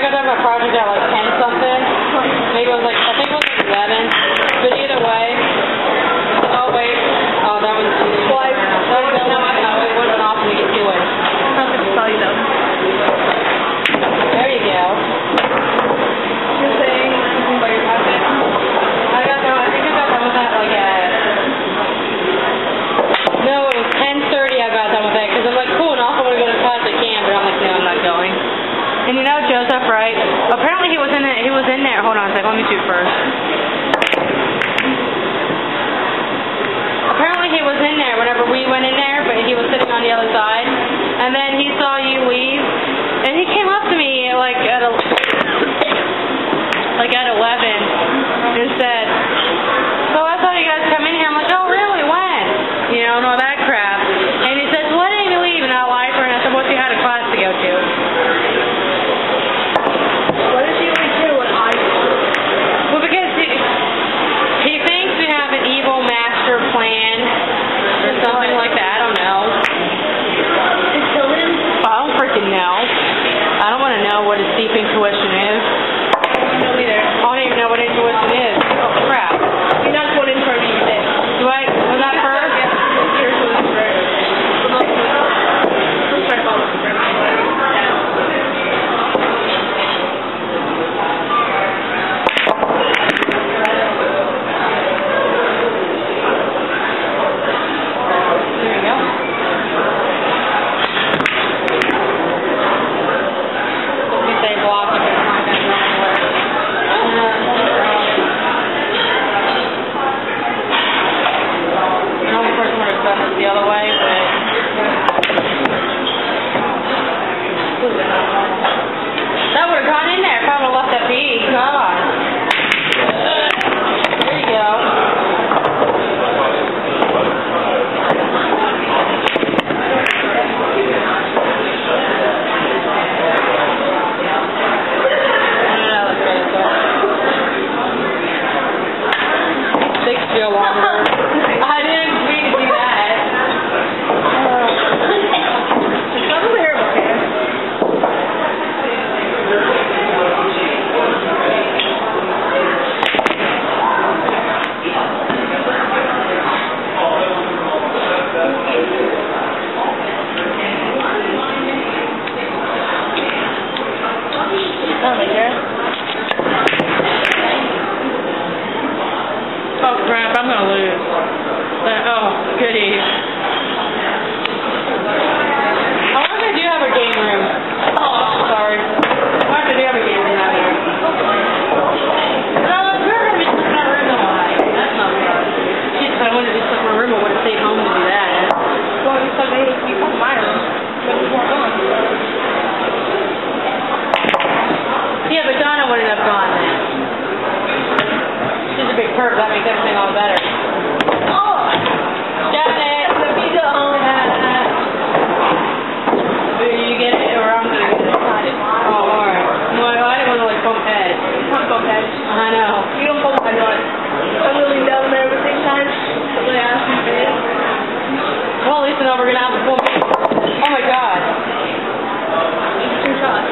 got done my project at like 10 something. Maybe it was like, I think it was like 11. But either way. Oh wait. Oh, that was. Why? No, it wasn't off when we get to it. I was going to tell you though. There you go. You're saying about your project? I think I got done with that like at. No, it was 10:30 I got done with it because I'm like, cool, and also when I go to class I can, but I'm like, no, I'm not going. And you know Joseph, right? Apparently he was in there. Hold on a second, let me shoot first. Apparently he was in there whenever we went in there, but he was sitting on the other side. And then he saw you leave, and he came up to me like at 11 and said, so I saw you guys come in here. I'm like, oh really, when? You know, and all that crap. And he says, why didn't you leave? And I lied for him. I said, well, you had a class to go to. What did you do when I did? Well, because he thinks we have an evil master plan or something like that. I don't know. To kill him? I don't freaking know. I don't want to know what his deep intuition is. I don't either. I don't even know what intuition is. Oh, crap. You're not going in for me today. Do I? Was that first? Yours was first. Let's try to follow the first. There you go. Let me say block if it's not going to go anywhere. The only person would have done this the other way, but that would have gone in there if I would have left that be. Come on. There you go. Six feel longer. I didn't mean to do that. It's not over here, okay? Oh crap, I'm gonna lose. Oh, goody. I wonder if they do have a game room. Oh, sorry. I wonder if they do have a game room out here. No, we're gonna be stuck in our room the whole night. That's not bad. Shit, if I wanted to be stuck in my room, I would have stayed home to do that. Well, you said they would be from my room, but you weren't on. Yeah, but Donna wouldn't have gone then. She's a big perv, that makes everything all better. Oh! Got it! The pizza home. Do you get it, or I'm gonna get it? Oh, alright. No, I didn't want to like bump heads. Not bump heads. I know. You don't bump heads on it. I'm really down there every 6 times. They ask me for it. Well, at least now we're gonna have a full. Oh my god. 2 shots.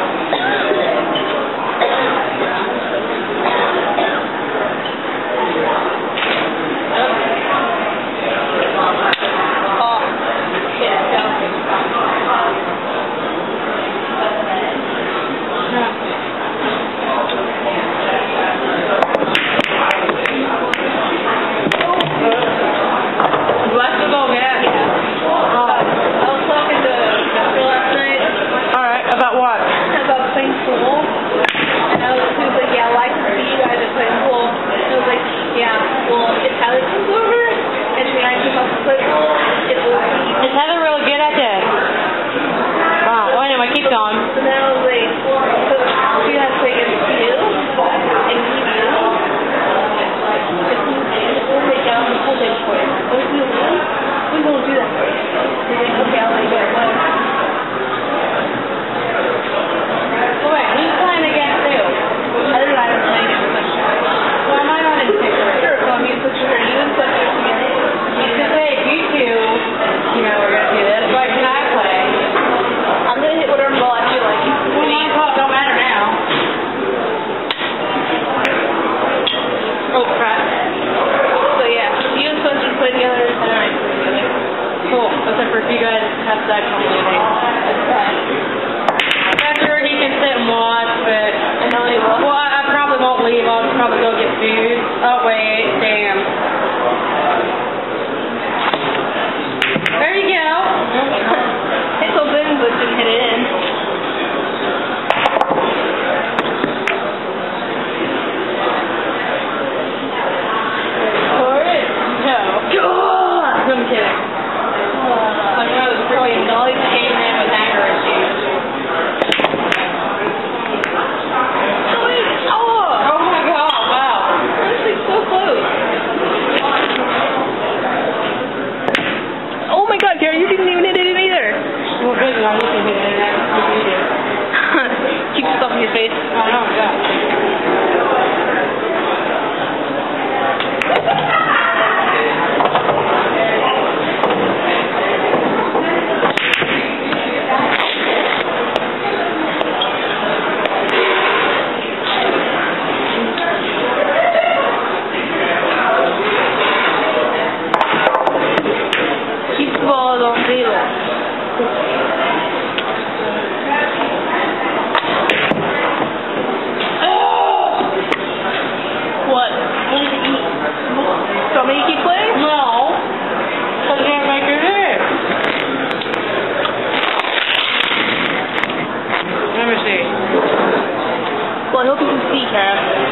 Oh, wait. Damn. There you go. Hit something, but didn't hit it in. I'm kidding. Like one of those freaking dollies came in with anger issues. Oh my god, wow. This is so close. Oh my god, Cara, you didn't even hit it either. Well, good, I'm looking at it. Keep yourself in your face. I know, yeah. What? What did it eat? So me keep playing? No. Because you're going to make your hit. Let me see. Well, I hope you can see, Cara.